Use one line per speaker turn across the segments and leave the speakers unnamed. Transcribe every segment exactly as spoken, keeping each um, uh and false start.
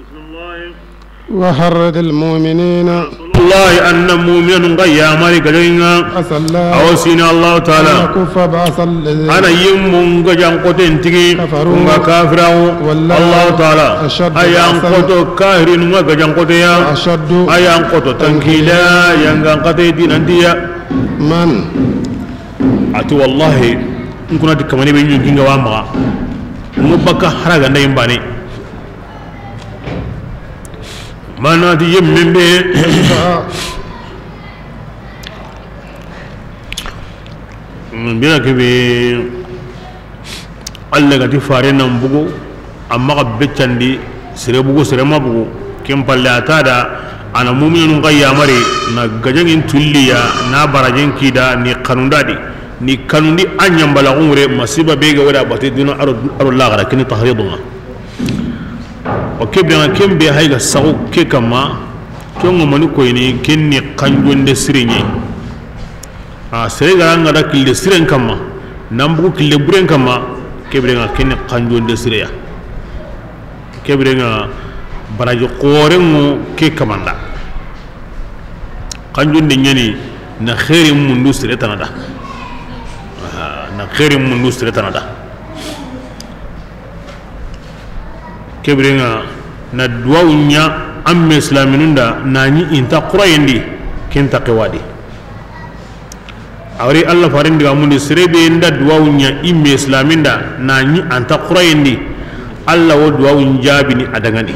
وحرد المؤمنين
الله أن مؤمن غيا مالك جينا أو سين الله تعالى أنا يوم غجان قتين تيجي وكافر الله تعالى أيام قتو كاهرين وغجان قتيا أيام قتو تنكيلا ينغان قتي دين أنديا
من
أتو والله نكون هذا كمان بيجي يجينا وامغا مبكى حرقة نيم باني mana di yemmbe mbira kebe alla gati fare nan bugo amma ka beccandi sere bugo sere ma bugo kem palle atada ana mu'minun qayyamari na gajangin tulliya na barajen kida ni kanundadi ni kanundi anyambala umre masiba bega wada bate dina aro lagara kini tahriduna okebena kembe hayga sago ke kama tongo mani koyni kenni kanjonde sirenye a serega ngada kille siren kama nambu kille buren kama kebrenga kenni kanjonde sireya kebrenga barajo qorengo ke kamanda kanjonde nyani na khairi mundu sire tanada na khairi mundu sire tanada kebrenga na duwawnya amme islaminunda nani inta qurayndi kenta qewadi awri allah farindi gamundi serebe nda duwawnya imme islaminda nani anta qurayndi allah wo duwawun jabini adangani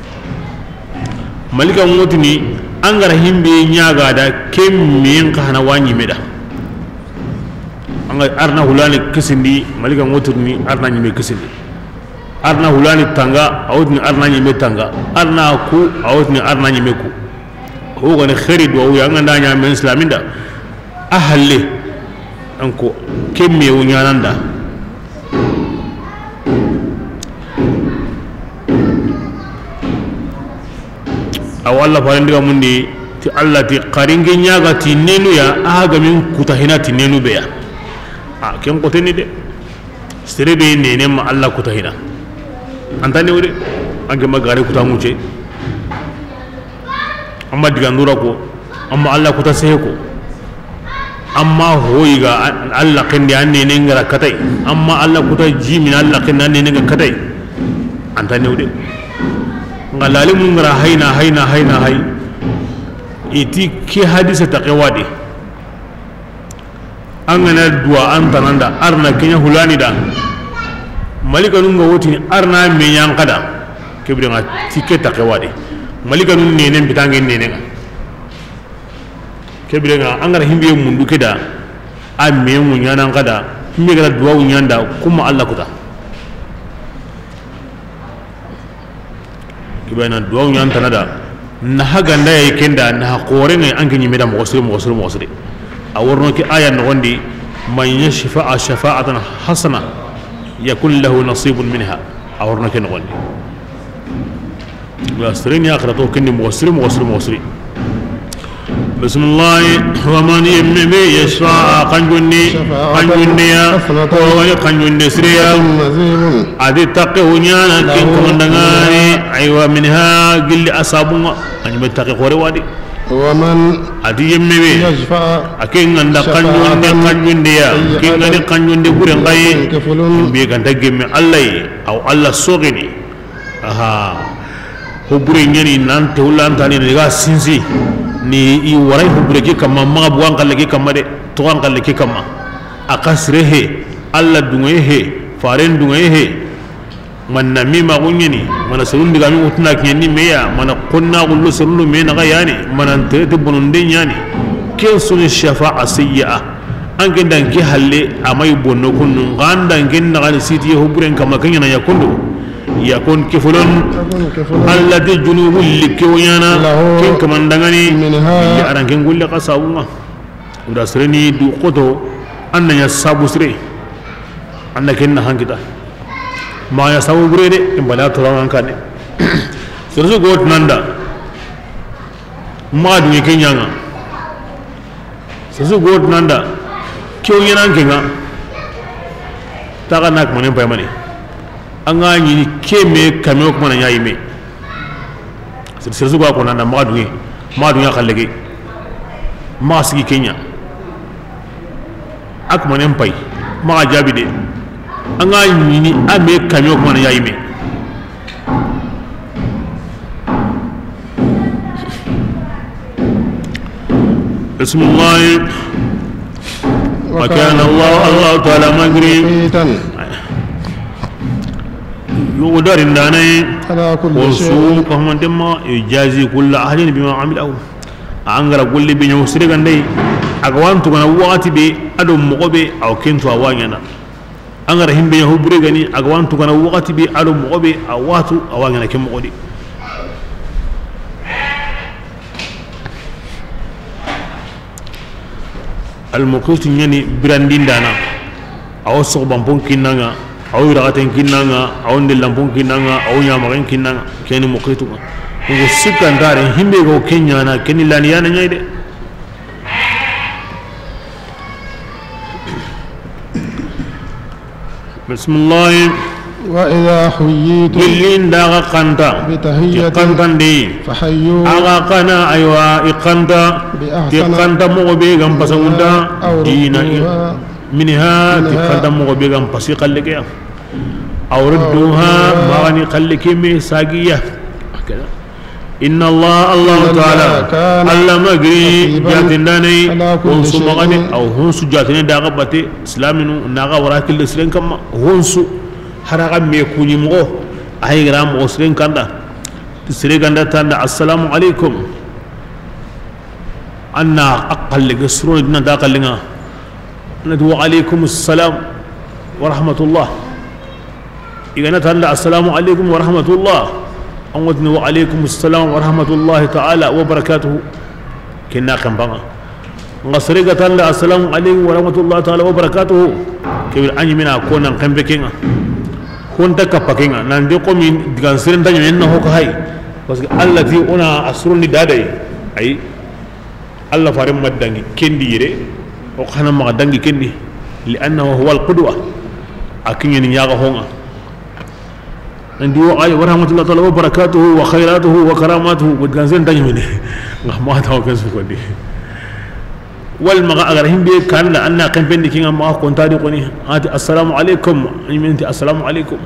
malika ngotini angara himbe nyaga da kemmen kana wani meda anga arna hulani kisindi malika ngotini arna nyime kisindi arna hulani tanga awutni arna nyime tanga arna ku awutni arna nyime ku ho gane khairi do ya nganda nya men islaminda ahalle anko kemme wunyananda awalla farandiga mundi ti allah ti qaringe nyaga ti nenu ya aga min kutahina ti nenu be ya a kem ko tenni de serebe nene ma allah kutahina antane wure anke magare kutamuce amma diga ndura ko amma allah kutasehe ko amma hoyiga allah kende anne ne ngara katai amma allah kuta jimin allah kende anne ne ngara katai antane wure ngalale mun ngara hayna hayna hayna hay iti ki hadisa taqwadi angana dua antananda arna kenya hulani da malika nunga woti arna me yang kada kibri nga tike taqwadi malika nun nene bitange nene nga kibri nga angara himbe mundu keda amme mun yana kada himbe gara dua unyanda kuma allah kuta kibana dua unyanta nada na haga ndaya kenda na qore ne anke nyime da mo mo mo aworno ki aya no gondi man yashfa'a shafa'atan hasana yakul lahu nasibun minha aworno ki no gondi wasrin ya akhrato kinni mo mo mo بسم الله ومن يمني يشفع قنجني قنجني هو قنجني سريا ادي تقونيانا كن كمندغاني ايوا منها قل اصابوا ان متقي قوري وادي ومن ادي يمني يشفع اكين عند قنجني قنجني كين غني قنجني بورن غاي بي كان تگم الله او الله سوغني اها هو بوري ني نان تولان تاني ريغا سينسي ni i waray hubreki kama ma buwan kalleki kama de tuwan kalleki kama akasrehe alla dungehe faren dungehe man namima gunyani mana surun diga mi utna knyani meya mana qonna qullu surun me na gayani mana tete bununde nyani ken sunu shafa'a sayyi'a ange dangi halle amay bonno kunnu ganda ngen na gal siti hubren kama kanyana yakundu yakun kifulun alladhi junubul likyana ken kamandangani ya aran ken gulle qasawunga unda sreni du qoto anna ya sabu sre anna ken na hangita ma ya sabu burede imbala toran kane sirsu got nanda ma du ken nyanga sirsu got nanda kyo yana kenga taga nak manen pay mani anga ni keme kame ko mana yayi me sirsu ko ko nanda ma duye ma dunya khallege ma sigi kenya ak manen pay ma jabi de anga yini ame kamyo ko na yayime bismillah wa kana allah allah ta'ala magri يودر الناني وسوق هم دم يجازي كل أهل بما عمله أنغر كل بين يسرق عندي أقوام تكون وقت بي أدم مقبي أو كنت أوانينا أنغر هم بين هبرجني أقوام تكون وقت بي أدم مقبي أو واتو أوانينا كم مقدي المقصود يعني براندين دانا أو سوق بامبون كينانا أو يرغتين كينانا أو ندلمبون كينانا أو يامرين كينانا كيني مقيتونا نقول سكان دارين هم بيجو كينيانا كيني لانيانا نيده بسم الله
وإذا حييتم
للين داغا قنتا
بتحية
قنتا دي
فحيوا
أغا قنا أيوا إقنتا تقنتا مغبي غنبسوندا دينا منها تقنتا مغبي غنبسي قلقيا أو ردوها مغني قلقي ميساقية إن الله الله تعالى الله مغري جاتنداني ونسو مغني أو هنسو جاتني داغبتي إسلامنو ناغا وراكي لسلين كما هنسو haraga me kuni mo ay gram osren kanda sire ganda tanda assalamu alaikum anna aqall gasrun dina da qallinga nadu alaikum assalam wa rahmatullah igana tanda assalamu alaikum wa rahmatullah an wadni wa alaikum assalam wa rahmatullah ta'ala wa barakatuh kinna kan banga ngasire tanda assalamu alaikum wa rahmatullah ta'ala wa barakatuh kibir anyi mina konan kan bekenga kunta kapakinga nande ko min digan siren tanyo enna ho hay parce que allah ti ona asruni dadai ay allah farim madangi kendi yire o khana ma dangi kendi li annahu huwa alqudwa akinye ni yaga honga andi wa ay wa rahmatullahi ta'ala wa barakatuhu wa khairatuhu wa karamatuhu ko digan siren tanyo ne ngam ta ko su ko di wal maga agar himbe kan la anna kan bendi kinga ma ko tadi ko ni ati assalamu alaikum imenti assalamu alaikum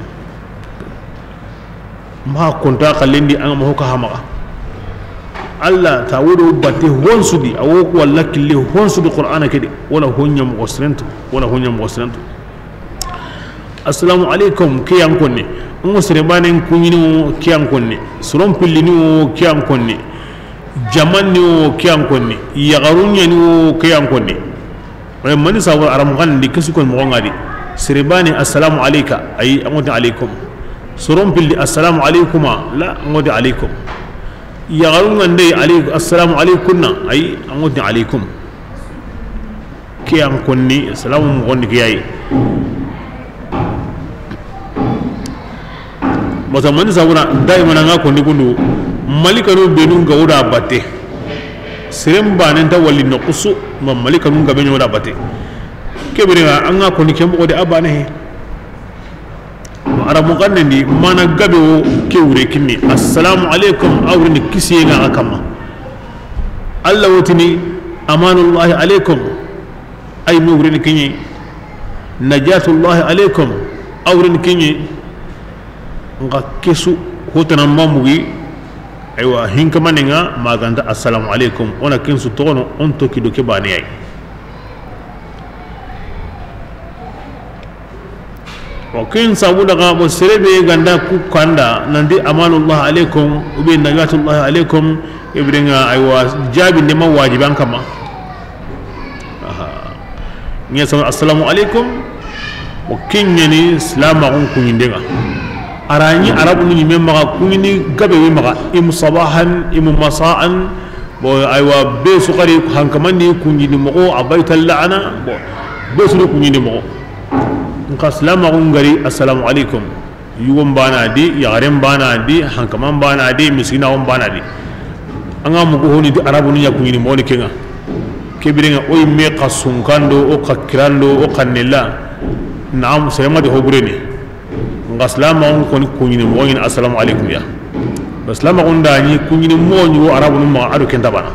ma ko ta kalindi an ma ko hama alla tawudu batti honsudi awo walla killi honsudi qur'ana kedi wala honyam wasrentu wala honyam wasrentu assalamu alaikum kiyan konni ngo sere banen kunyini kiyan konni suron pillini kiyan konni jamanni o kiyan konni yagarunya ni o kiyan konni ay mani sawu aram gan di kesu kon mo ngadi sirbani assalamu alayka ay amoti alaykum surum bil assalamu alaykuma la amoti alaykum yagarunga ndey alaykum assalamu alaykunna ay amoti alaykum kiyan konni assalamu ngonni kiyai mota mani sawu na daima nga konni kundu malika no benu gawda batte siremba nan ta walli no qusu ma malika no gabe nyoda batte kebirina anga ko ni kembo de abane he ara mo ganne ni mana gabe o kewre kinni assalamu alaikum awrini kisiga akama allah wotini amanullahi alaikum ay nuwrini kinni najatullahi alaikum awrini kinni nga kesu hotana mamugi aywa hinka maninga maganda assalamu alaikum ona kinsu tono on to kido ke bani ay o kin sabu daga mo serebe ganda ku kanda nandi amanullah alaikum ubi najatullah alaikum ibringa aywa jabi ne mawajiban kama aha ngi assalamu alaikum o kinyani salama on kunyindenga arani arabu ni memma kunini gabe wi maga im sabahan im masaan bo aywa be sukari hankamani kunini mo abaytal la'ana bo be sulu kunini mo nka salama ngari assalamu alaikum yuwon bana di yaren bana di hankaman bana di miskina on bana di anga mu ko honi di arabu ni kunini mo ni kenga kebirenga oy me qasunkando o qakirando o qannilla naam salama de hobureni ngaslama on kon kunyini mo ngin assalamu alaikum ya bas lama gonda ni kunyini moñu arabu ma adu ken tabana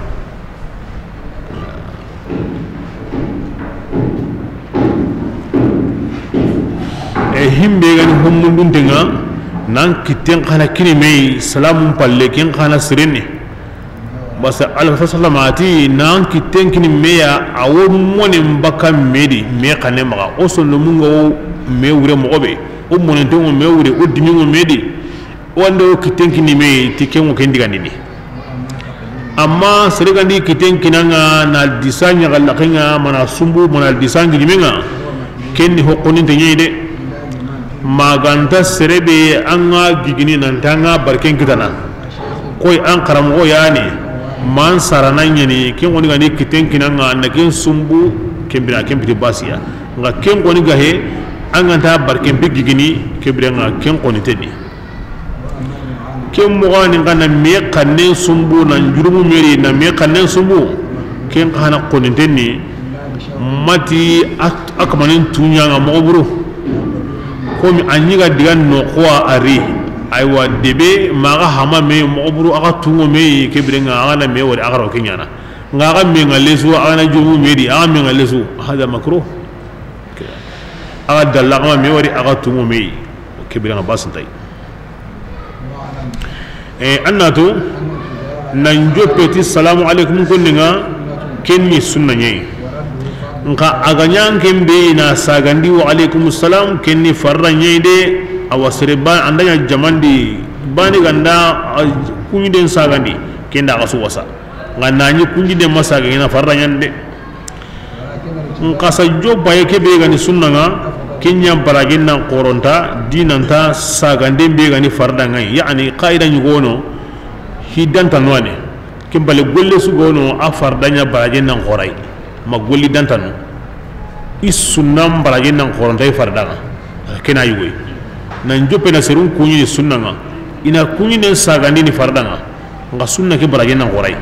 e himbe gani hommundun tenga nan kitten kana kini mai salamun palle ken kana sirene basa alfa sallamati nan kitten kini meya awo monen baka medi me kane maga o sonno mungo me wure mo be o monen to me wure o dimi mo medi wando kitten kini me tiken ko kendi gandini amma sirigandi kitten kinanga na disanya galla kinga mana sumbu mana disangi limenga kenni hokkonin tenyede maganta serebe anga gigini nan tanga barken kitana koy an karamo yani man sarana nyani ken woni gani kiten kinanga na ken sumbu kembira ken biti basiya nga ken woni gahe anga ta barken bi gigini kembira nga ken koni tedi ken mo gani ngana me kanne sumbu na jurumu meri na me kanne sumbu ken kana koni tenni mati akamanin tunya nga mo buru komi anyiga digan no kwa ari aywa debe maga hama me moburu aga tungo me kebrenga aga me wori aga ro kenyana ngaga me ngalesu aga jumu medi aga me ngalesu hada makruh aga dalaga me wori aga tungo me kebrenga basantai e annatu nan jopeti assalamu alaikum kunninga kenni sunna nyai nka aganyang kembe na sagandi wa alaikum salam kenni farra nyede awasre ba andanya jamandi bani ganda kunyi den sagandi kenda kasu wasa ngananyi kunyi den masaga ina farra nyande nka sa joba yake be gani sunna nga kenya baragin nan koronta dinanta sagande be gani farda ngai yani qaida nyugono hidan tanwane kimbale golle su gono afardanya baragin nan qorai magoli dantanu isunam barage nan korontai fardaga kena yugo nan jope na serun kunyi sunna nga ina kunyi nen sagandi ni fardaga nga sunna ke barage nan korai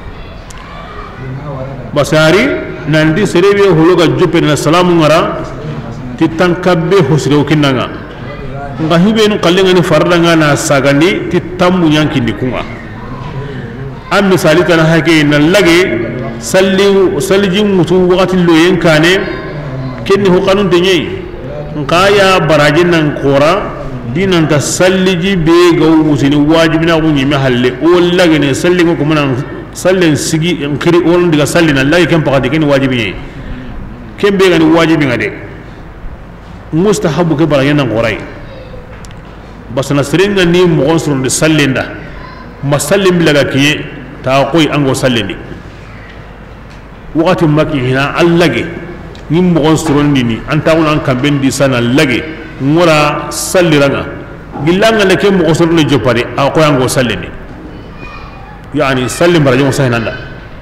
basari nan di serebe hologa jope na salamu ngara titankabbe hosrew kinanga nga hibe no kallenga ni fardaga na sagandi titammu nyanki ni kunga am misali tan hake nan lage salli sallijin mutu wakati loyen kane kenni ho kanun tenye nkaya barajin nan kora dinan ta salliji be ga usini wajibi na kunyi me halle o lagene salli ko kuma nan sallen sigi nkiri on diga salli nan lagi kan pakati kenni wajibi ne ken be ga ni wajibi ngade mustahabu ke barajin nan korai basana siringa ni mo gonsun de sallinda masallim bilaga kiye ta koy ango sallindi wakati maki hina allage nim mo sorondi ni antawon an kambendi sana lage ngora salliranga gillanga le kem mo sorondi jopare a ko yango sallini yani sallim barajo sahinanda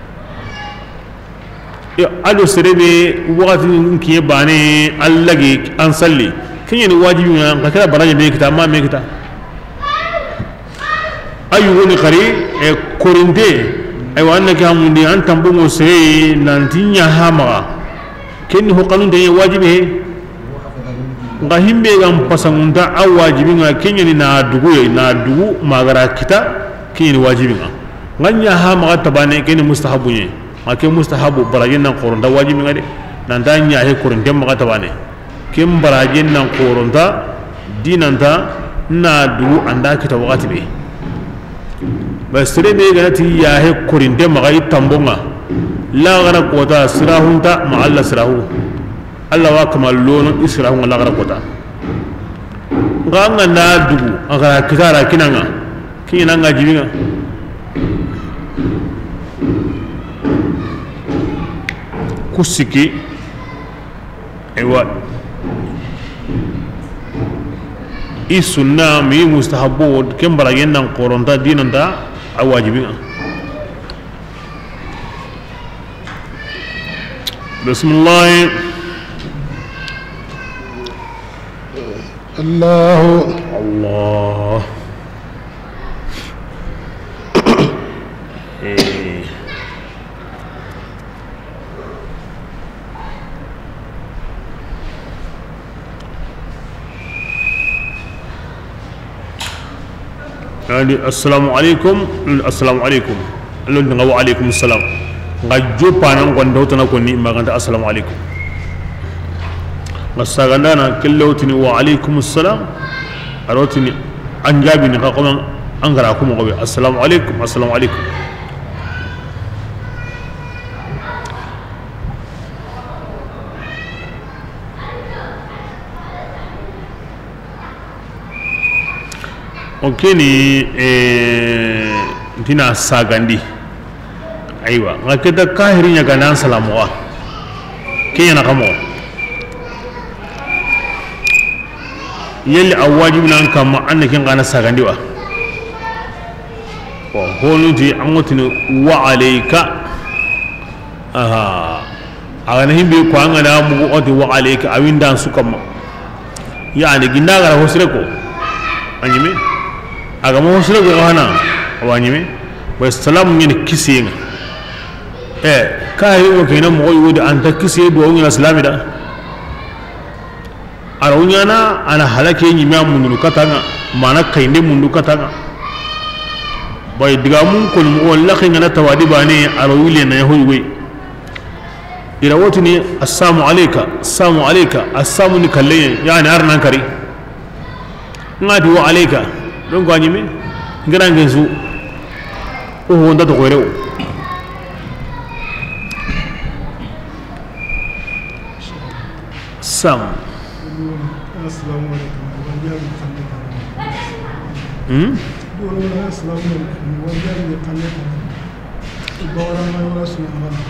ya alo serebe wakati nkiye bane allage an salli kinyani wajibi nga kala barajo me kita ma me kita ayu woni khari e korinde ay wanna ka mundi an tambungo sey nantinya hama kenni ho kanun de wajibi nga himbe gam pasangunta aw wajibi nga kenyani na dugu na dugu magara kita kenni wajibi nga nganya hama tabane kenni mustahabu ni ake mustahabu barajin nan qoronda wajibi nga de nan danya he qoronde ma tabane kem barajin nan qoronda dinanta na dugu anda kita wakati be basire be ganati ya he kurinde magai tambonga la gara kota sirahunta ma alla sirahu alla wa kamal lono israhu la gara kota nganga na dugu aga kitara kinanga kinanga jibinga kusiki ewa isunna mi mustahabu kembara yennan qoronta dinanda awajibin bismillah
Allah
Allah eh يعني السلام عليكم السلام عليكم لو نغوا عليكم السلام ngajo panan gondo tana konni maganta assalamu alaikum masagandana kellotini wa alaikum assalam arotini anjabi ni qaqam angara kuma gobe assalamu alaikum assalamu alaikum okeni eh dina sagandi aywa ngaketa kahiri nya ganan salamu wa kenya na kamo yeli awajib nan kama annakin gana sagandi wa wa holuti amotini wa alayka aha agana himbe ko angana mugo odi wa alayka awindan sukama yani gindaga hosre ko anyime aga mo hosre ko hana awanyime wa salamu ni kisinga eh kai o kina mo yodi anta kisi do ngina islami da arawnyana ana halake nyi ma mundu katanga mana kainde mundu katanga bay diga mun ko mo wallahi ngana tawadi bane arawile na yahoywe ira wotuni assalamu alayka assalamu alayka assalamu ni kalle yani arnan kari ngadi wa alayka don ko anyime ngana ngezu o wonda to gorew sam
السلام عليكم
hmm
السلام عليكم وجاي قنيته الدورة ما يوصل معنا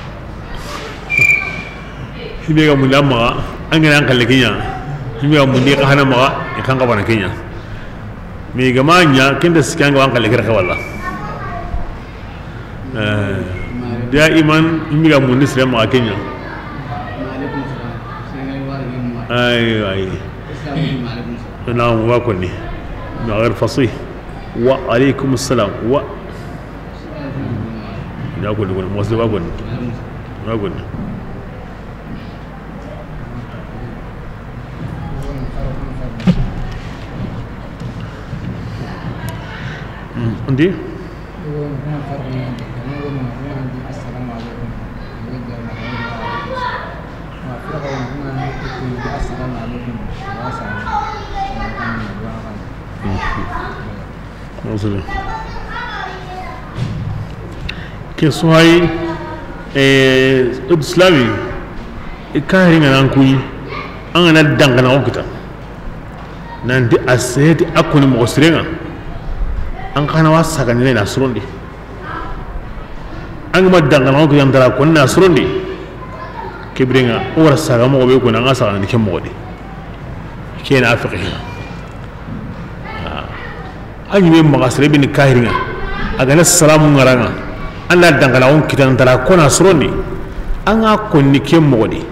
hibe ga mun amma an ga kan lekinya hibe ga mun di ka hana ma kan ga bana kenya me ga manya kinda suke ga kan lekira ka walla eh daiman hibe ga mun nisra ma kenya اي اي نعم واكني غير فصيح وعليكم السلام و يقول يقول موسى واكن واكن عندي Maksudnya, kesuai eh Islami, ikahari dengan angkui, angana dangana okita, nanti aseti aku ni mosrenga, angkana wasakan ni nasrundi, angma dangana okita yang terakun nasrundi, kibringa orang sagam obe kuna ngasakan ni kemodi, kena Afrika. Aji be magasre bin kahiringa agana salamu ngaranga anda dangala on kitan tara kona srondi anga konni kem modi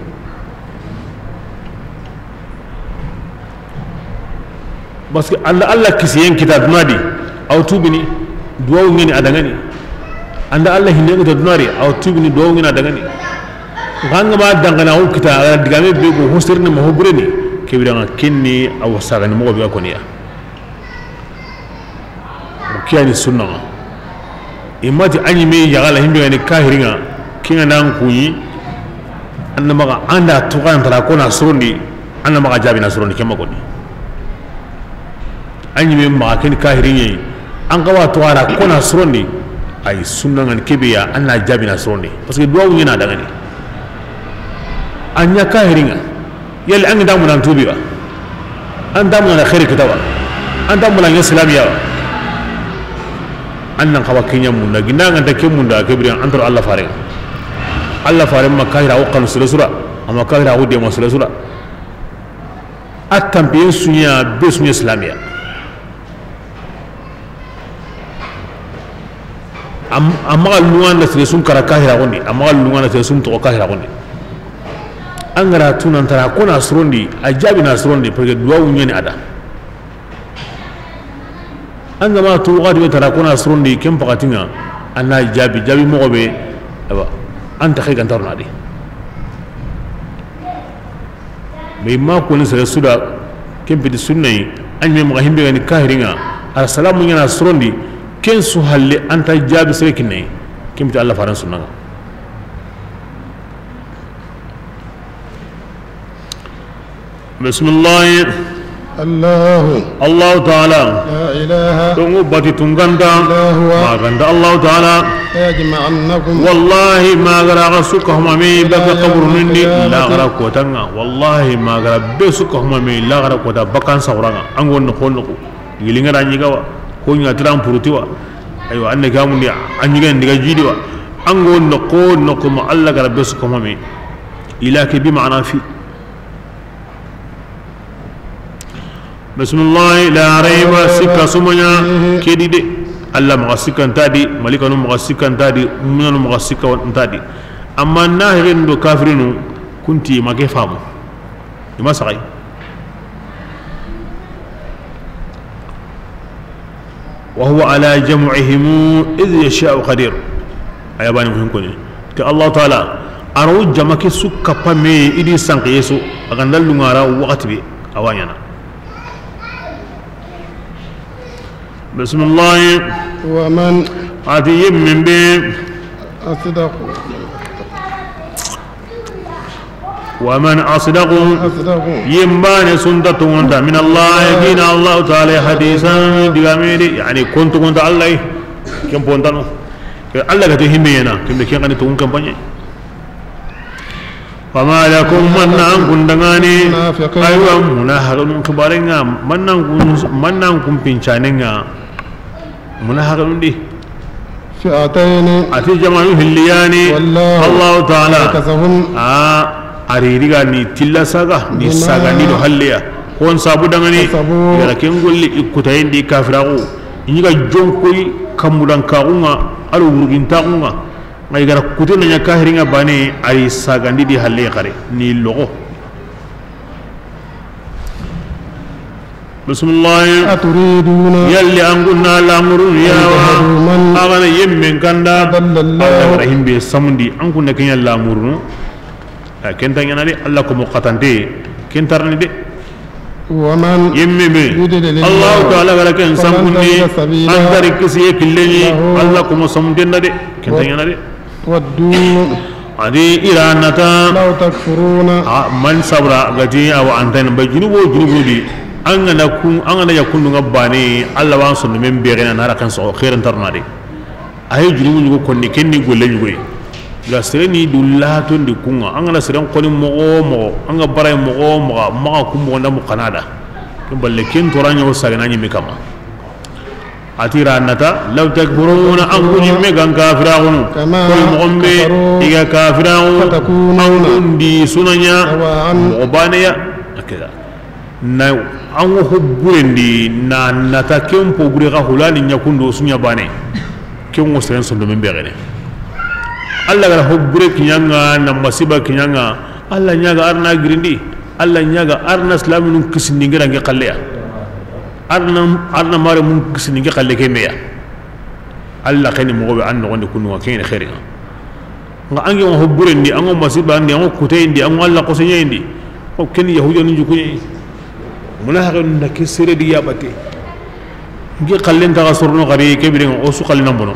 parce que alla alla kisiyen kitab nadi aw tubini duwaw ngeni adangani anda alla hinne to dunari aw tubini duwaw ngeni adangani ganga ma dangana on kita digame be go hosirne mo hogreni kebiranga kenni aw sagani mo be koniya kiani sunna imati anyi me yagala himbe ni kahiringa kinga nan kuyi anna maga anda tukan tara kona surundi anna maga jabi na surundi kema kodi anyi me ma kin kahiringa an gawa tuara kona surundi ay sunna ngan kebiya anna jabi na surundi parce que duwawu nyina daga ni anya kahiringa yel an damu nan tubiwa an damu na khair kitawa an damu na islamiya annan kawa kenya munda ginanga ta kemunda kebrian antar Allah fare Allah fare makahira o kanu sura amma kahira o de ma sura sura atam bien sunya besunya islamia am amma luwan da sun kara kahira gondi amma luwan da sun to kahira gondi angara tunan tara kona surondi ajabi na surondi parce que duwa unyani ada anga ma tu gadi tara kona surondi kem pakatinga anna jabi jabi mo be aba anta khay gantar nadi me ma ko ni sere suda kem bi sunnay anye mo himbe ni kahiringa السلام ينا سروندي كن سهل أنت جاب سركني كم تعلم فارن سنة بسم الله
الله
الله تعالى
لا إله
تونغو باتي تونغاندا ما غاندا الله تعالى
يجمعنكم
والله ما غرا سكهم مي بك قبر نندي لا غرا كوتانا والله ما غرا بسكهم مي لا غرا كوتا بكان سورانا انغون نخونكو يلينغا رانيغا ko nya tram purutiwa ayo anne gamundi anyiga ndiga jidiwa ango noko noko ma alla gara besu ko mami ilaki bi ma'na fi bismillah la rayba sikka sumanya kedide alla ma sikkan tadi malika no ma sikkan tadi mun no ma sikkan tadi amma nahirin do kafirinu kunti ma ke famu ima sakai وهو على جمعهم إذ يشاء قدير أيا بني مهم كوني الله تعالى أرو جمعك سك بامي إدي سانك يسوع أكن دلوا نارا وقت بي أوانينا بسم الله
ومن
عتي من بي
أصدق
ومن أصدق
أصدق
يمبان سندة من الله يقين الله تعالى حديثا دقاميري يعني كنت كنت الله كم بونتانو الله كتهم بينا كم دكين كان تون كم بني فما لكم من أنكم دعاني أيوة مناهرون كبارنا من أنكم من أنكم بينشاننا مناهرون دي
فئتين
أتي جماعة هلياني الله تعالى آه aririga ni tilla saga ni saga ni do halleya kon sabu dangani yara ken golli ikutayndi kafirago inyiga jonkoy kamudan kaunga alu urgin taunga ngai gara kutena nya kahiringa bane ari saga ndi di halle kare ni logo bismillah
aturiduna
yalli anguna lamurun ya wa agana yemmen kanda Allah rahim be samundi anguna kenya lamurun kenta ngana de Allah ko muqatante kentarni de
ومن
يمبي الله تعالى ولكن سامبني أنتري كسي كلني الله كم سامدنا دي كنت يانا دي
ودوا
هذه إيرانتا
لو تكفرون
من صبرا غتي أو أنتن بجنوب جنوب دي أنا نكون أنا يكون نغباني الله وانسون من بيرنا نارا كان سو خير انترنا دي أهي جنوب جنوب كوني كني قول لي la sereni dulla to ndi kunga anga la seren koni mo mo anga baray mo mo ma ko mo nda mo kanada ko balle ken to ranyo sagana nyi mikama atira nata law takburuna an kunyi megan kafirun ko mo ombe diga kafirun an di sunanya mo baneya akeda na an hubburendi na nata ken po bure ga hulani nyakundo sunya bane ken mo seren sondo men begene Allah gara hobbure kinyanga na masiba kinyanga Allah nyaga arna girindi Allah nyaga arna islamin kisindi ngira ngi qalleya arna arna mare mun kisindi ngi qalle kemeya Allah kani mo be anno wonde kunu kene khairina nga angi mo hobbure ndi ango masiba ndi ango kutay ndi ango Allah ko senya ndi ko ken yahudo ni jukunyi mulaha na kisere di yabate ngi qallen ta surno gari kebire o su qallina bono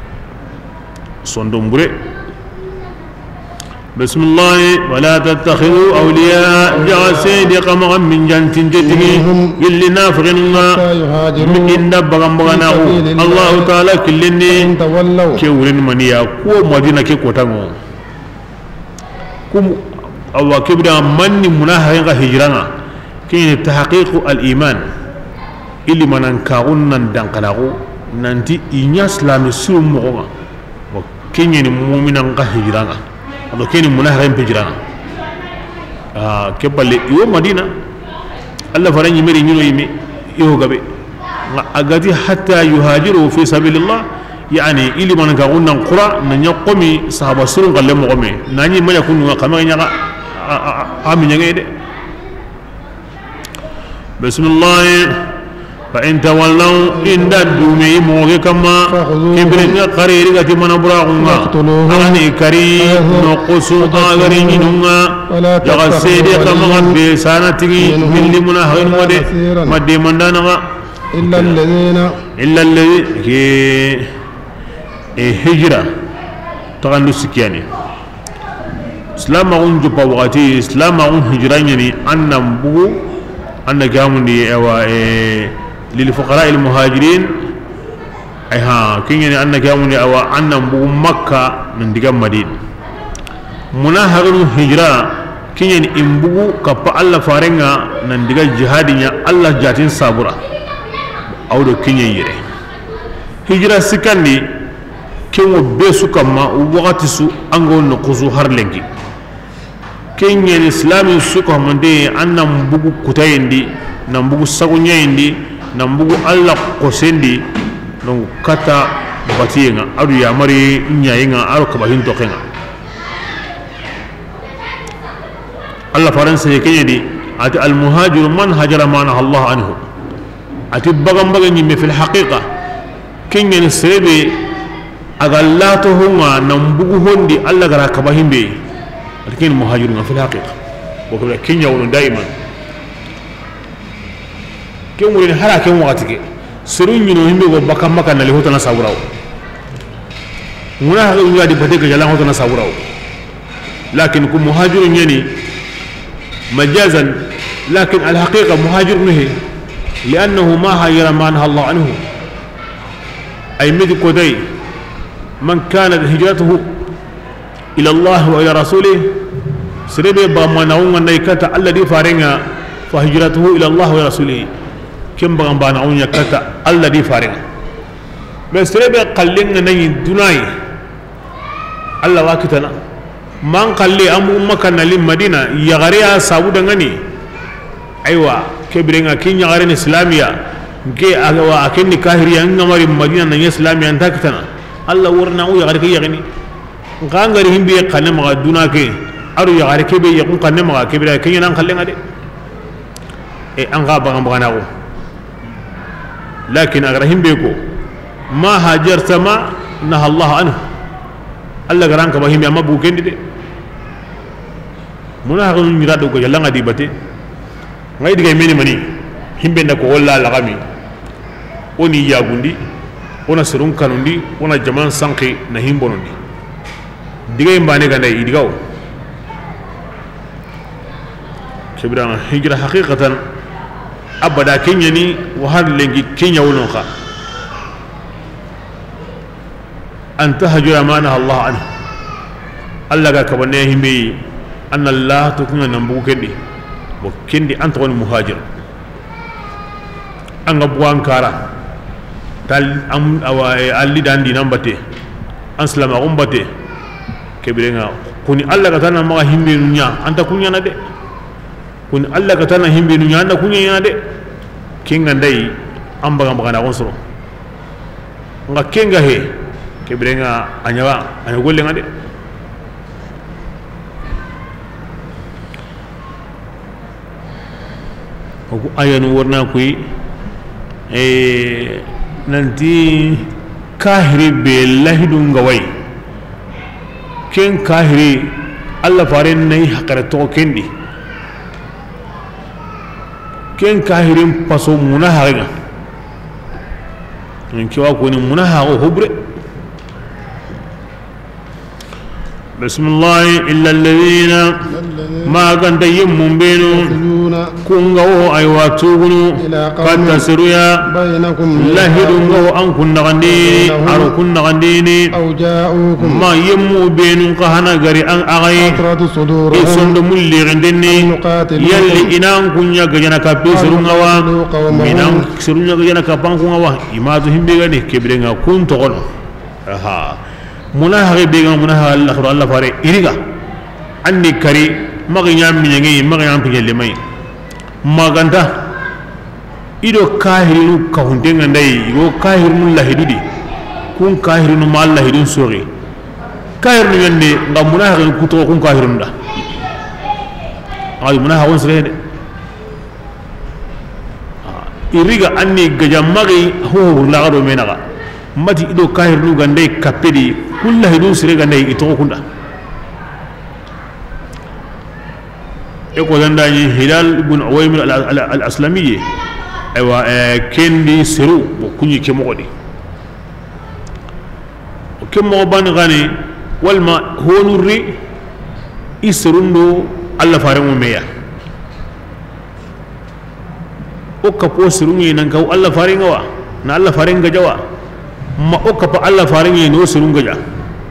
sondombure بسم الله ولا تتخذوا أولياء جاسد قمعا من جنت جتني اللي نافغنا من إن بغم بغناه الله تعالى كلني كورن منيا كو مدينة كي كوتانو كم أو كبرا من مناهين هجرانا كي تحقيق الإيمان اللي من أنكاغنا دانقلاغو ننتي إنياس لا نسير مغوغا وكي مؤمنا هجرانا ado keni munahara impejirana ah kebale yo madina alla faranyi meri nyino yimi yo gabe agati hatta yuhajiru fi sabilillah yani ili man ka gunnan qura na nyakomi sahaba surun galle mo gome nani manya kunu kama nyaka ami nyangede bismillah فإن تولوا إن دادومي موغي كما كبرنا قريري غتي من براغونا أغني كريم نقصو آغرين نونا يغا سيدي كما غد بسانتي من لمنا هين ودي مدي من دانا
إلا الذين
إلا الذي كي هجرة تغنو سكياني إسلام أون جبا وقتي إسلام أون هجراني أن نبو أن جامني أو للفقراء المهاجرين أيها كيني أن جامني أو أن نبو مكة من دجام مدين مناهرون هجرة كيني إمبو كبا الله فارنغا نندجا جهادية الله جاتين صابرة أو دو كيني يره هجرة سكاني كينو بيسو كما وقت سو أنغو نقصو هرلنكي كيني الإسلام سوكو مندي أن نمبو كتايندي نمبو ساقونيندي نمبو الله قسندي نو كتا باتينا أدو يامري نياينا أدو كباهين توقينا الله فرنسا يكيني دي أتي المهاجر من هجر ما نهى الله عنه أتي بغم بغم في الحقيقة كيني السربي أغلاتهم نمبوهن دي الله غرا كباهين بي لكن المهاجرون في الحقيقة وكذا كين يقولون دائما كم ولين هلا كم وقتك سرون ينوهم بيقول بكم مكان اللي هو تناسوراو منا هذا يقول بديك جلاه هو تناسوراو لكن كم مهاجرون يعني مجازا لكن الحقيقة مهاجر نهي لأنه ما هاجر ما نهى الله عنه أي مدي كودي من كانت هجرته إلى الله وإلى رسوله سربي بامانعون نيكتا الذي فارنا فهجرته إلى الله ورسوله كم بامانعون يكتا الذي فارنا بس سربي قلنا ني دناي الله واكتنا من قال لي أم أمكنا للمدينة يغريها سعودا غني أيوة كبرنا كين يغرين إسلامية كي أغوا أكن كاهري أنغمر المدينة نية إسلامية أنتكتنا الله ورناو يغري يغني ngangari himbe kanne maga dunake aru ya gare kebe ya kun kanne maga kebe kenya nan kallen ade e an ga bagan bagana ko lakin agar himbe ko ma hajar sama nah Allah anhu Allah garan ka ba himbe amma bu kendi de muna ha ngi rado ko yalla ngadi bate ngai diga meni mani himbe ndako walla la gami oni yagundi ona surun kanundi ona jaman sanki na himbonondi diga mbane ganda idigaw kibran hijra haqiqatan abada kenyani wa har lengi kenya wonon kha anta hajura mana Allah anhu Allah ga kabane himbe anna Allah to kunna nambu kendi bo kendi anta won muhajir anga buwan kara tal am awa alli dandi nambate anslama umbate kebirenga kuni Allah katana ma himbe nunya anta kunya na de kuni Allah katana himbe nunya anda kunya na de kinga ndai amba ngamba kana konsoro nga kenga he kebirenga anyawa anyagolle ngade oku ayanu warna kuyi e nanti kahiri be lahidu ngawai ken kahiri Allah faren nay hakarato kendi ken kahirin paso munahaga nki wa ko ni munahago hubre bismillah illa alladhina ma ganda yimmun benu kunga o ay watugunu katta siruya lahidun go an kunna gandini aru kunna gandini ma yimmu benu kahana gari an agay isondo mulli gandini yalli inan kunya gajana kapi sirunga wa minan sirunga gajana kapankunga wa imatu himbe gani kebrenga kun tokono aha munahari bega munahari Allah Allah fare iriga anni kari maganya minyangi maganya pinjelle mai maganda ido kahiru kahundenga ndai go kahiru lahidudi kun kahiru ma lahidun sori kahiru yende nga munahari kuto kun kahiru nda ay munahari sere iriga anni gajamagi ho lagado menaga mati ido kahiru gandai kapedi kulla hidun sire gandai ito kunda eko zanda ni Hilal ibn Uwaymir al-Aslamiyye aywa kendi seru bo kunyi ke mogodi ke mo ban gani walma honuri iserundo alla fare mo meya o kapo serungi nan ka alla fare ngawa na alla fare ngajawa ma o kapa alla fare ngi no serunga ja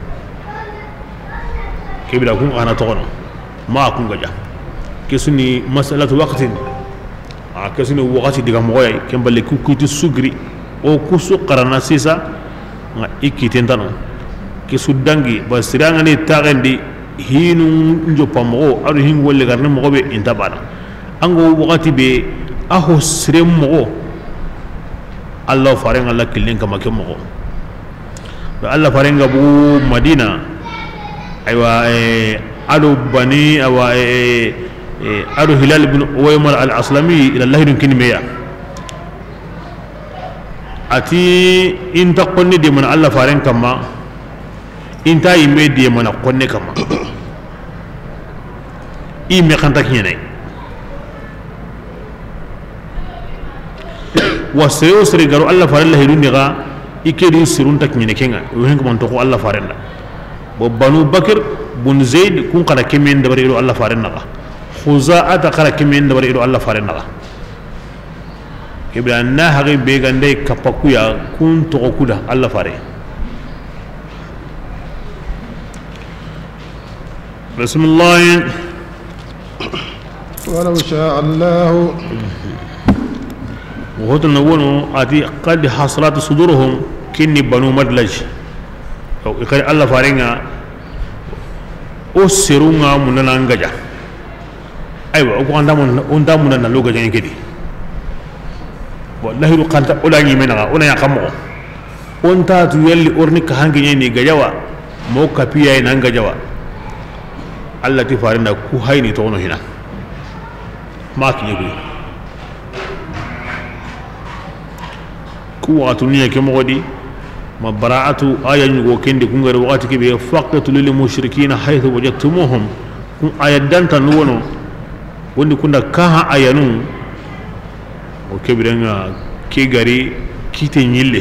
kibira kun ana tokono ma kun gaja kesuni masalatu waqtin a kesuni waqti diga moy kemballe ku kuiti sugri o kusu qarana sisa nga ikitentano kesu dangi basiranga ni tagendi hinu njopa mo adu hin wolle garne mo be intabana ango waqti be aho sirem mo Allah farenga la kilin kama ke mo Allah farenga bu Madina aywa adu bani awa adu Hilal ibn Uwaymar al-Aslami ila Allah dun kinmeya ati inta qonni de man Allah faren kama inta yime de man qonni kama i me khanta kiyene wasayo sere garo Allah faren la hedun diga ikedi sirun tak nyene kenga hen ko man to ko Allah faren la bo Banu Bakr bun Zaid kun kada kemen dabari ilo Allah faren naga Khuzaa ta kada kemen dabari ilo Allah faren naga kibra na hage be gande kapakuya kun to kuda Allah fare bismillah
ولو شاء الله
وهو نونو ادي قد حصلت صدورهم كني بنو مدلج او اخر الله فارنga o serunga munana ngaja aywa ko anda mun unda munana loga jani kedi wallahi ru qanta ulani menaka una ya kamo onta tu yelli orni ka hangi ni gajawa mo kapiya ina ngajawa Allah ti farinda ku hayni to no hina ma ki yebi ku watu niya ke mogodi ma bara'atu ayan go kende ku ngare wakati ke be faqatu lil mushrikeen haythu wajadtumuhum ku ayadan tan wono wondi kunda kaha ayanu o kebirenga ke gari kite nyille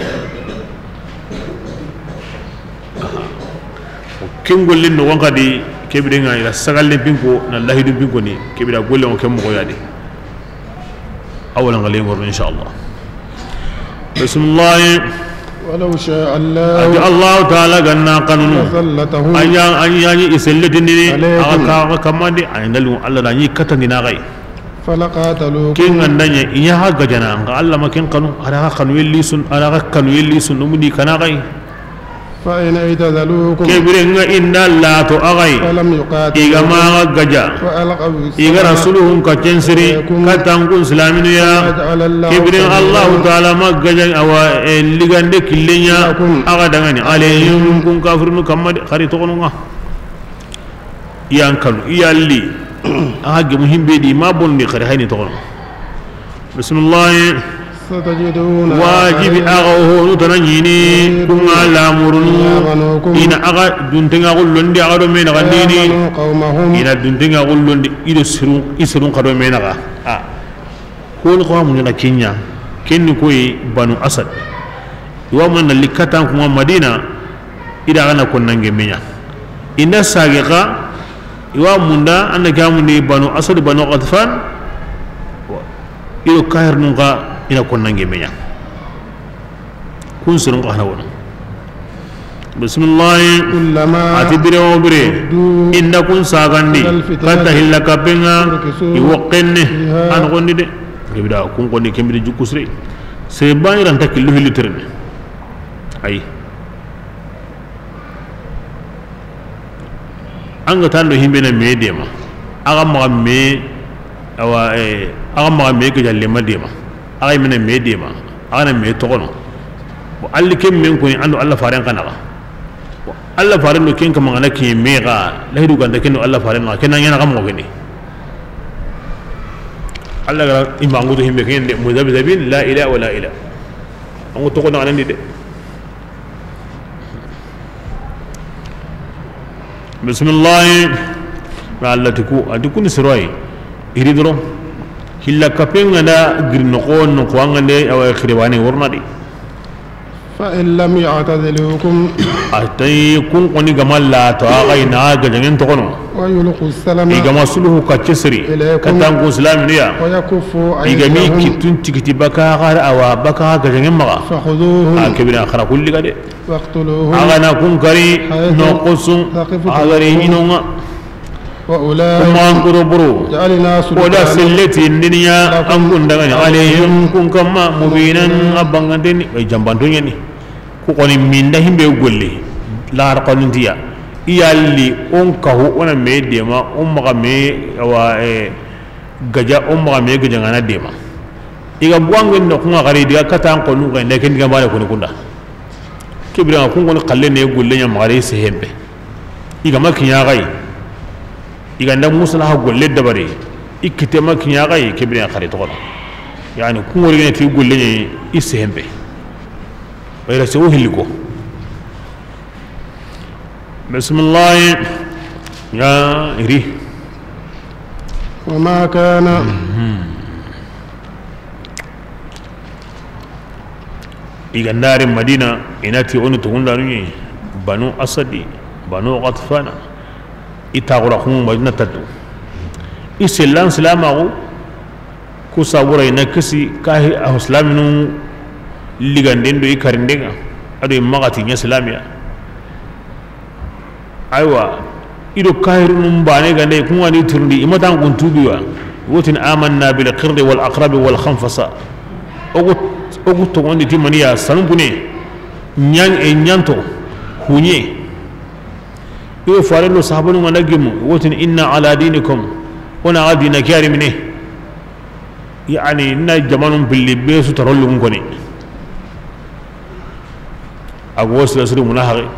o kengolle no wankadi kebirenga ila sagalle binko na lahidu binko ni kebira golle o kemmo yade awalan ngale ngor inshallah bismillah
ولو شاء الله
أجل الله تعالى قلنا قانونه
فسلتهم
أيان أيان يسلتني أغاقا كمان دي أين دلو الله داني كتن ناغي
فلقاتلوكم
كين غندانيا إياها غجنا الله ما كين قانون أراغا قانو يليسون أراغا قانو يليسون نمدي كناغي
فإن اعتزلوكم
كبرنا إن لا تؤغي
فلم يقاتلوا
إيغا ما غجا
فألقوا
إيغا رسولهم كتنسري كتنكون سلامين يا كبرنا الله تعالى ما غجا أو اللي غندك اللي أغدغني عليهم كن كافرون كما خريطونها يانكلو يالي أهاج مهم بيدي ما بولني خري هيني تقول بسم الله
ستجدون
واجب أغوه نتنجيني كما لا مرنو إن أغا دونتنغا قلون دي أغا دومين غنديني إن دونتنغا قلون دي إدو سرون إسرون قدومين أغا كون قوام نينا كينيا كيني كوي بانو أسد يوامن اللي كتان كما مدينة إذا أغانا كون ننجي مينا إن ساققا يوامن دا أنا كامني بانو أسد بانو غطفان إدو كاهر ننغا ina konnan gemenya kun surun qahna wona bismillah atibire wa bire inna kun sagandi kata hillaka benga iwaqenne an gondi de gebida kun gondi kembide jukusre se bani ran takillu hiliterne ay anga tando himbe na medema aga ma me awa e aga ma me ke jalle madema ay mena medema ana me tokono bo alli kem men ko ni ando Allah faran kana bo Allah faran no ken kama ngana ki mega la hidu ganda ken Allah faran ma ken ngana kam mo gani Allah ga imangu to himbe ken de mudabidabin la ilaha wala ila angu tokono anandi de bismillah ma Allah tuku adukuni siroi iridro hilla kapenga da girno ko no ko ngande awa khirewani worna di
فإن لم يعتزلوكم
atay kun qoni gamalla to aga ina ga jangen to kono
ويلقوا السلام
igama suluhu ka cesri katangu islam niya
ويكفوا
igami
أيديهم
kitun tikiti baka gar awa baka ga jangen maga
فخذوهم
akibina khara kulli gade
واقتلوهم
aga na kun kari no qusum agari hinonga
وأولئك
kuma ngoro buru
جعلنا
oda
سلطانا
selleti ninya an kun daga ni alayhim kun kama mubinan abangandeni ay jambantunya ni ku koni minda himbe golle la raqalun tiya iyalli on kahu ona me dema on maga me wa e gaja on maga me gaja ngana dema iga buangen no kuma gari diga katan ko nu ga ndeke ndiga bale ko kunda kibira ko ngon qalle ne golle nya magari se hembe iga makinya gai iga nda musala ha golle dabare ikite makinya gai kibira khari to yani ku ngori ne ti golle ne isse hembe وإلى سوه اللقو بسم الله يا إري
وما كان
إيجا نار مدينة إناتي أونو تقول لني بنو أسدي بنو غطفانا إتاغرقهم مدينة تدو إسلام سلامه كسابورا ينكسي كاهي أهو سلامنو liganden do ikarindenga ado magati nya islamiya aywa ido kairun bane gande kun wani turndi imatan kun tubiwa wotin amanna bil qirdi wal aqrab wal khanfasa ogut ogut to woni timaniya sanbune nyang e nyanto hunye yo farelo sahabanu managim wotin inna ala dinikum wana adina karimne yani na jamanum bil libesu tarollu ngoni agos la suru munahari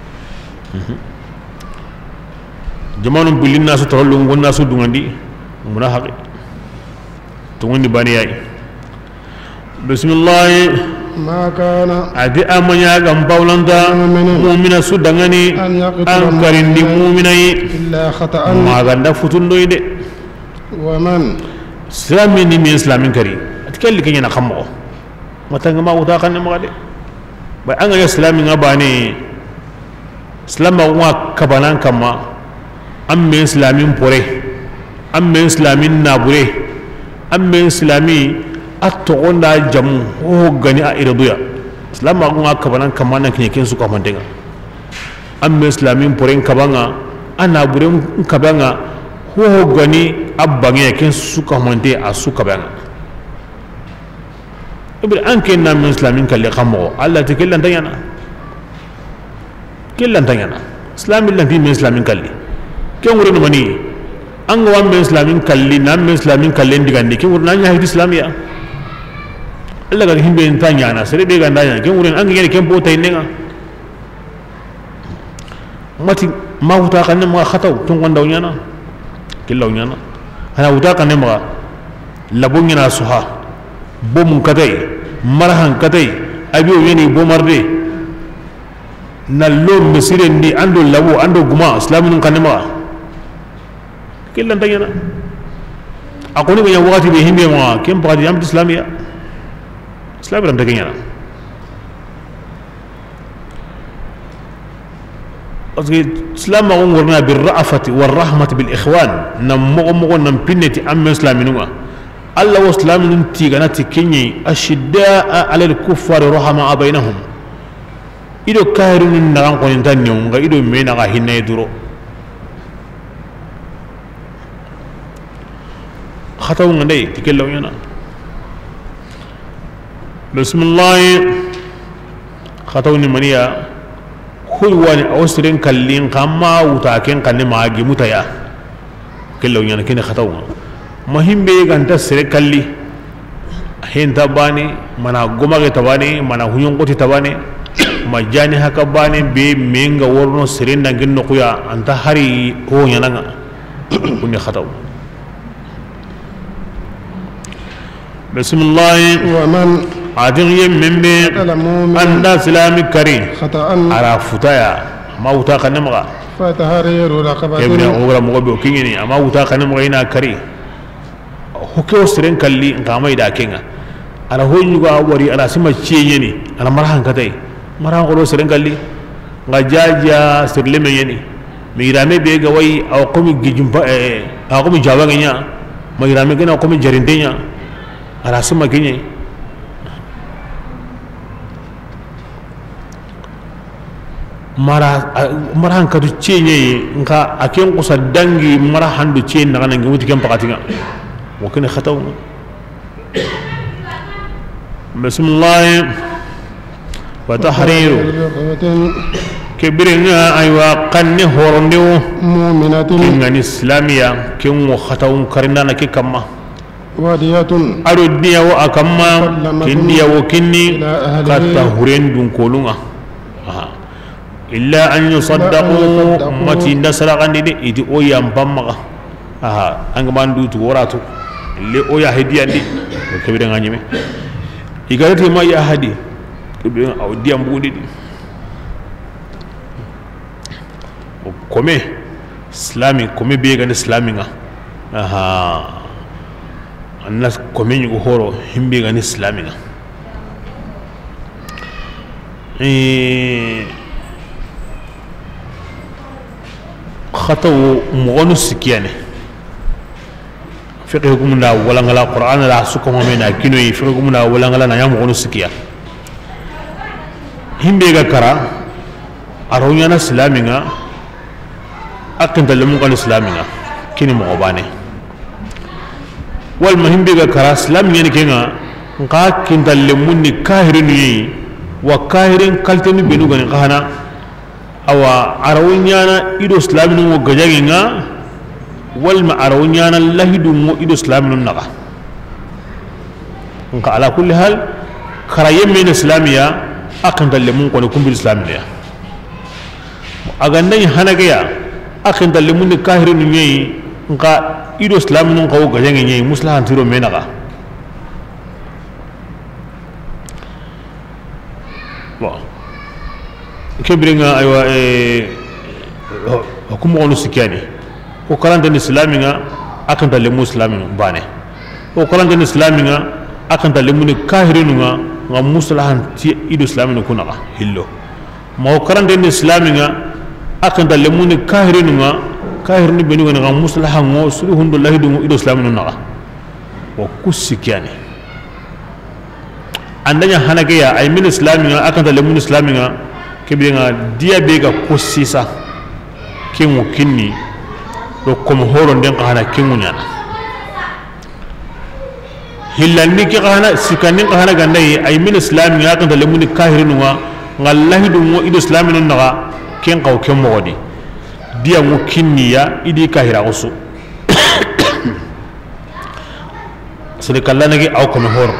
jamanu bilin nasu tawallu ngon nasu dungandi munahari to ngondi bani yayi bismillah
ما كان
adi amanya gam bawlanda mu'mina su dangani an karindi mu'minai
إلا خطأ
ma ganda futundo ide
ومن
islami ni mi islamin kari atkalli kanya na khammo matanga ma uta kan ma gade ba an ga islami nga bane islama wa kabanan kama an me islamin pore an me islamin nabure an me islami attogonda jamu o gani a iraduya islama wa kabanan kama nan kinye kin su ka mandenga an me islamin pore kabanga an nabure kabanga ho gani abbange kin su ka mande a su kabanga ibn anke na min islamin kalli khamo Allah ta killan tanyana killan tanyana islamin lan fi min islamin kalli ken wuri no mani an ga wan min islamin kalli na min islamin kalli digande ken wuri nan ya hidi islamiya Allah ga himbe tanyana sare be ga ndanya ken wuri an ga ken bota inenga mati ma huta kan ma khataw tun gonda nyana killaw nyana ana huta kan ma labun yana suha bom katai marhan katai abiyo yani bomarde nallo misire ndi ando lawo ando guma islamin kanema killan tanyana akoni ga wakati be himbe ma kem padi am islamiya islamiya tanyana asgi islam ma ngorna bir ra'afati war rahmati bil ikhwan nam mo mo nam pinneti am islaminuma الله وسلام ننتي غناتي كيني أشداء على الكفار رحماء بينهم إذا كاهرون نغان قوين تانيون غا إذا مينا غا هنا يدرو خطاو غندي تكلو ينا بسم الله خطاو نمانيا خلواني أوسرين كاللين قاما وتاكين قاني ماغي متايا كلو ينا كيني خطاو mahimbe ganta sere kalli hen tabani mana gomage tabani mana hunyon goti tabani majani haka bani be menga worno sere ndangin no kuya anta hari o yananga kunni khataw bismillah
wa man
adin yembe anda islami kari
خطأ
ala futaya ma wuta kanamga
فتحرير رقبة
ibn umra mo be kingini ama wuta kanamga ina kari hoke seren kalli ngama ida kenga ana honyu ga wari ana sima ciye ni ana marhan katai marhan ko seren kalli nga jaja sirle me yeni mi rame be ga wai aw komi gijumpa e aw komi jawanga nya mi rame gena komi jarindenya ana sima kenye mara marahan kadu ciye nga aken ko sadangi marahan du ciye na ngi wuti kem pakatinga وكن خطو بسم الله وتحرير كبرنا أيوا قنه هورندو
مؤمنة
كن إسلامية كن خطو كرنا نك كما
ودية
أردنيا وأكما كنديا وكني قد تهرين دون كولونا إلا أن يصدقوا متى نسرق عندي إدي أو يامبما aha angman du tu woratu le o ya hedi andi kebire nganyime igarati ma ya hadi kebire aw diam bundi di o kome islami kome be gan islami nga aha annas kome nyugo horo himbe gan islami nga e khataw mughanu sikiyane fiqhukum na wala ngala qur'an la suko mo mena kino yi fiqhukum na wala ngala na yamu onu sikiya himbe ga kara aronya na islaminga akin dalamu kan islaminga kini mo bane wal mahimbe ga kara islaminga ni kenga nka kin dalamu ni kahirin yi wa kahirin kalteni benu gani kahana awa aronya na ido islaminga wo gajaginga والما أروينا الله يدوم إدو إسلام ننقى نك على كل حال خرايم من إسلامية أكن تلمون كونكم بالإسلامية أغنى هناكيا أكن تلمون كاهر نيجي نك إدو إسلام ننقى وجاين نيجي مسلم تيرو منقى كبرنا أيوة حكومة ونسكاني o karanta islaminga akan dalle muslimin bane o karanta islaminga akan dalle mun kahirinu nga muslahan ti ido islamin kuna hillo ma o karanta islaminga akan dalle mun kahirinu nga kahirinu benu nga muslahan ngo suluhun billahi du ido islamin nga wa kusikani andanya hanageya ay min islaminga akan dalle mun islaminga kebinga dia bega kusisa kemu kinni do kom horon den kana kingunya hillanni ki kana sikani kana gandai ay min islam ya kan dalemuni kahirinu wa ngallahi dum mo ido islamin naga ken qaw ken modi dia mo kinniya idi kahira usu sele kallana gi aw kom hor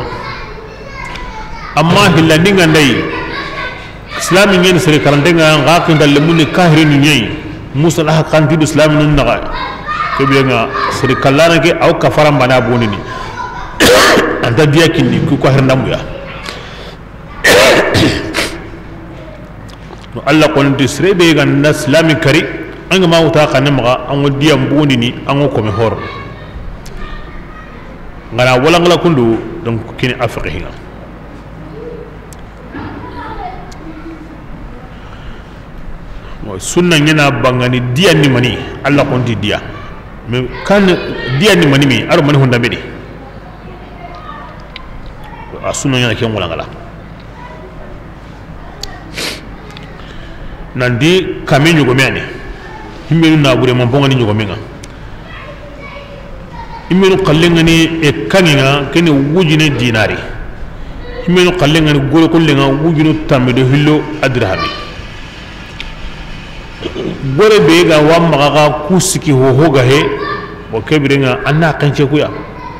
amma hillanni gandai islamin yen sele karande nga ngakin dalemuni kahirinu nyai musalah kan ti islam nun naga kebianga seri kallana ke aw kafara bana bonini anta dia kinni ku ko herndam ya no alla kon ti srebe gan islami kari anga ma uta kan maga an dia bonini an ko me hor ngala wala ngala kundu donc kini afrique sunna nyana bangani dia ni mani Allah konti dia me kan dia ni mani mi aro mani honda bedi a sunna nyana ken wala ngala nandi kami nyugo meni himbe na bure mon bongani nyugo menga himbe no kallengani e kanina kene wujine dinari himbe no kallengani goro kollenga wujino tambe hillo adrahami gore be ga wamma ga kusiki ho hoga he bo kebirenga anna kanche kuya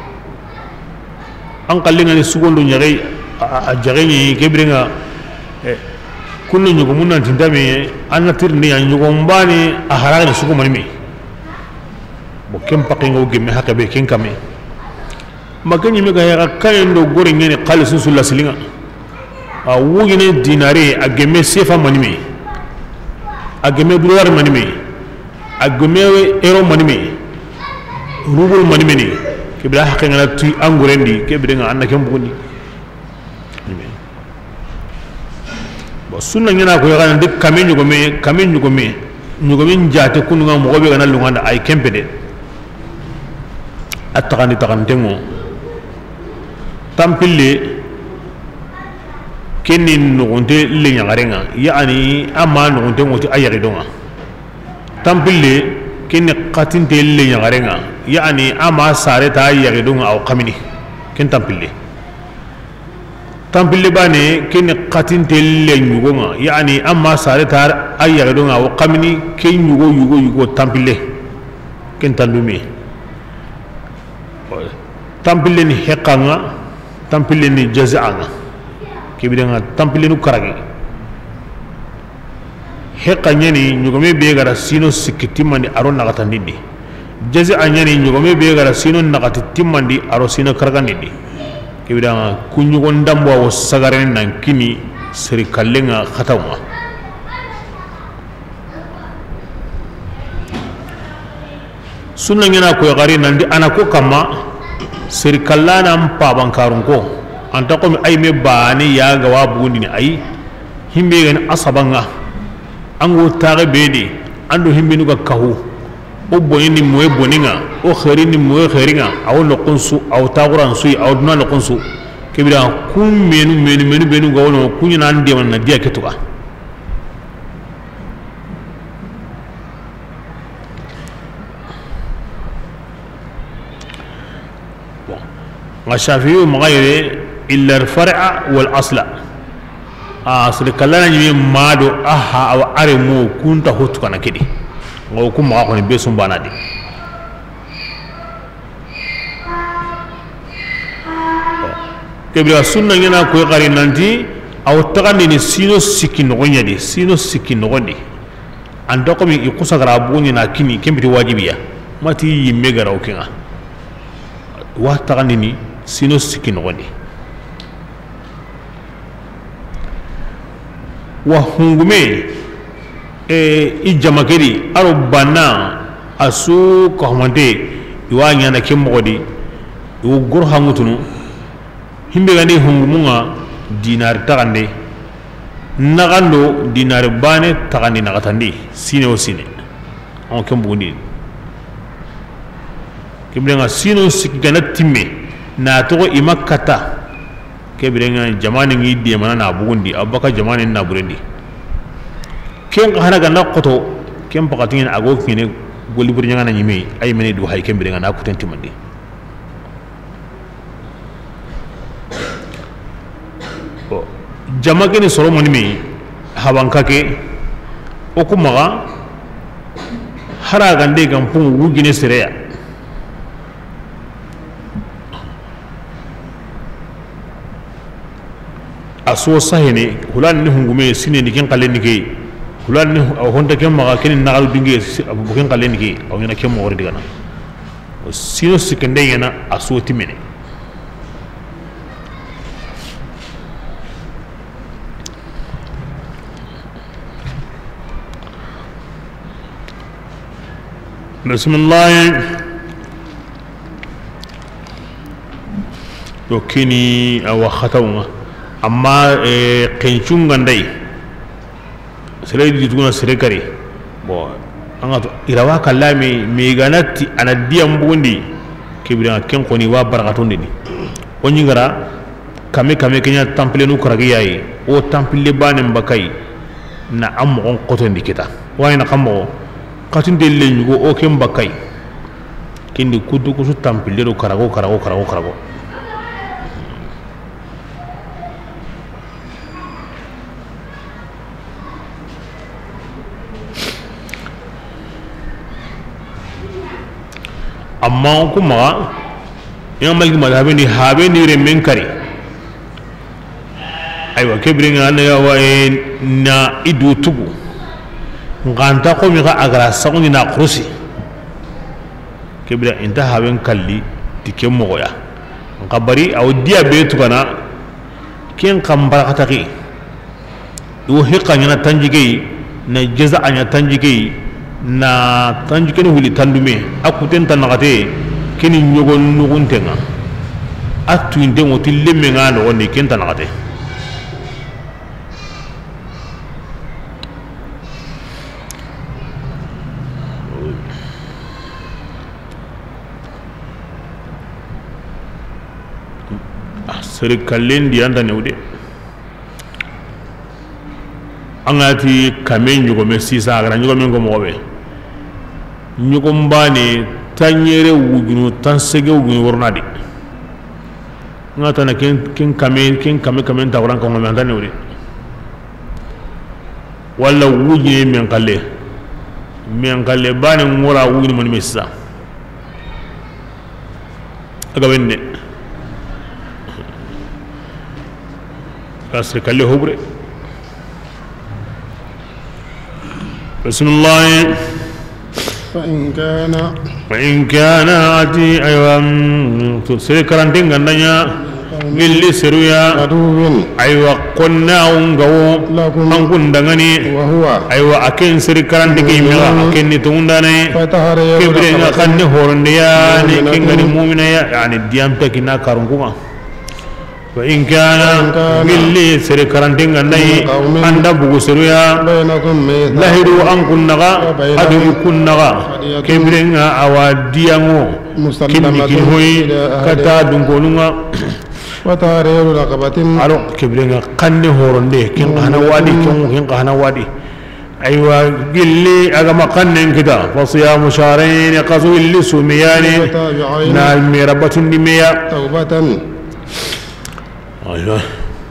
an kallinga ni sugondo nyare a jarenyi kebirenga kunno nyugo munna tindame anna tirni an nyugo mbani a haraga sugo manimi bo kem pakingo gemme hakabe ken kame maganyi mega ya kayendo gore ngene khalisu sulla silinga a wugine dinare a gemme sefa manimi ageme bulwar manime ageme ero manime rubul manime ni kibira haqqe ngana tu angurendi kibira nga anna kem bugundi bo sunna ngana ko yana de kame nyugo me kame nyugo me nyugo me jate kunu nga mo be gana lunganda ay kempede attaqani taqantengo tampille kenin nugunte le nyagarenga yani ama nugunte ngoti ayari donga tampille kenni qatinte le nyagarenga yani ama sare ta ayari donga aw qamini ken tampille tampille bane kenni qatinte le nyugonga yani ama sare ta ayari donga aw qamini ken nyugo yugo yugo tampille ken tandumi tampille ni hekanga tampille ni jaza'anga kibidanga tampile nu karagi hekka nyani nyugome be gara sino sikitimandi aro nagatandindi jazi anyani nyugome be gara sino nagatitimandi aro sino karagandindi kibidanga kunyugo ndambo wo sagare nan kini seri kallenga khatauma sunna ngena ko gari nandi anako kama seri kallana mpa bankarunko anta ko mi ay me bani ya ga wa bundi ni ay himbe gan asabanga ango tare bedi ando himbe nu ga kahu o boyni moy boninga o kharini moy kharinga aw no qunsu aw taquran sui aw duna no qunsu kebira kum menu menu menu benu ga wono kunya nan de man na dia ketuka bon ma shafi'u maghayre إلا الفرع والأصل أصل كلنا جميع مادو أها أو أرمو كنت هوت كنا كدي أو كم ما أكون بيسون بنادي كبير السنة ينا كوي قارين نانتي أو تغني نسينو سكين غنيا دي سينو سكين غني عندكم يقص غرابوني ناكيني كم بتواجبيا ما تي يمجر أو كنا واه تغني سينو سكين غني wa hungume e ijamakeri aro bana asu ko hamante iwa nyana kemodi iwo gor hangutunu himbe gani hungumunga dinar tagande nagando dinar bane tagande nagatandi sine o sine on kembundi kibrenga sino sikigana timme na to imakata kebirenga jamani ngi di mana na bugundi abaka jamani na burendi ken hana ga nakoto ken pakatin ago kine goli burnya na nyime ay mene du hay kebirenga na kutenti mandi o jamake ni soro moni mi habanka ke okumaga hara gande gampun wugine sereya aso sahene hulan ni hungume sine ni ken kalen ni ke hulan ni honda ken maga ken nagal binge abu ken kalen ni ke aw nyana ken mo wori digana sino sikende yana aso timene bismillah do kini awa khatawma amma kencunga ndai sere di tuguna sere kare bo anga to irawa kallami mi ganati ana diam bundi kibira ken koni wa barakatonde ni onyi ngara kame kame kenya temple nu karagi yayi o temple bane mbakai na am on kotondi kita wayna kammo katinde le nyugo o ken mbakai kindi kudu kusu temple do karago karago karago karago amma kuma yan malki madhabi ni habe ni remen kare aywa kebrin na ya wa na idu tugu nganta ko mi ga agara sakuni na krusi kebra inta haben kalli tikem moya ngabari aw dia betu kana ken kambara kataki do hiqanya na tanjige na jaza anya tanjige na tanjike ni huli tandume akuten tanagate kini nyogon nugun tenga atu inde ngoti lemme ngano woni kenta nakate seri kallen di anda neude angati kame nyugo me sisa agara nyugo me ngo mobe nyugo mbani tanyere wugunu tansege wugunu wornadi ngata na ken ken kame ken kame kame ta ran ko me anda neude walla wugine men kalle men kalle bani ngora wugunu mon me sisa aga wenne kasri kalle hobre بسم الله
فإن كان
وإن كان أتي أيوة سيكرانتين غندانيا باللي سرويا
عدو
أيوة قلنا ونغو
لكم
أنكون دغني
وهو
أيوة أكين سيكرانتين كيميلا أكين نتونداني
فتحرير
كبرنا
رقبة
خن هورنديا
مؤمنة
نكين غني مؤمنة يعني ديام تكينا كارونكما وإن كان باللي سيكرانتين غنداني أندا بوغو سرويا
بينكم ميثاق
lahiru an kunnaga adu kunnaga kebrenga awadiyango kimni kinhoyi kata dungonunga
وتحرير رقبة
alo kebrenga kanne horonde ken kana wadi ken ken kana wadi aywa gilli agama kanne kita fasiyamu shahrayn qazu illi sumiyani na mirabatun dimiya
توبة
aywa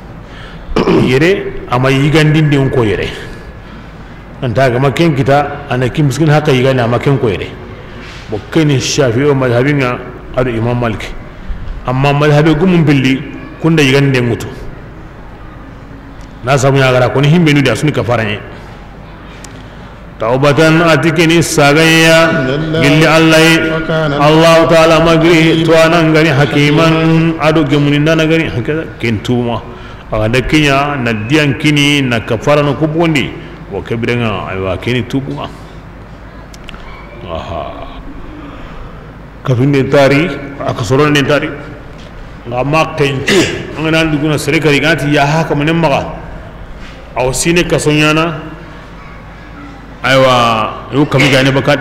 yere ama yigandinde ko yere anta ga maken kita ana kim miskin haka yiga na maken ko yere bo kene shafi'u madhhabinga adu imam malik amma madhhabe gumun billi kunda yigande mutu na samu ya gara ko ni himbe nu da suni kafaranye taubatan atikini sagaya gilli allah allah ta'ala magri to anan gari hakiman adu gemuninda na gari hakka kentuma aga kinya na diyan kini na kafara no kubundi wa kabrenga aywa kini tubuwa aha kafinde tari akasoron ne tari ngama kentu ngana nduguna sere kari gati ya haka manen maga aw sine kasonyana aywa yu kami gane bakadi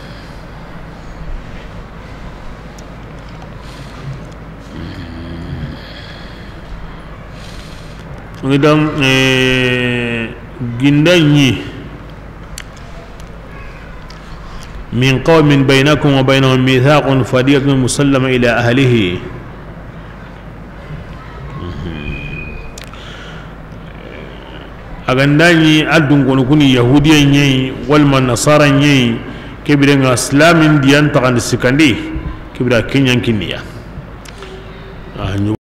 ngidam eh gindanyi من قوم بينكم وبينهم ميثاق فدية مسلمة إلى أهله أغنداني أدن كونكوني يهوديا ني والما نصارى ني كبيرين إسلام ديان تغن السكندي كبيرا كينيان كينيا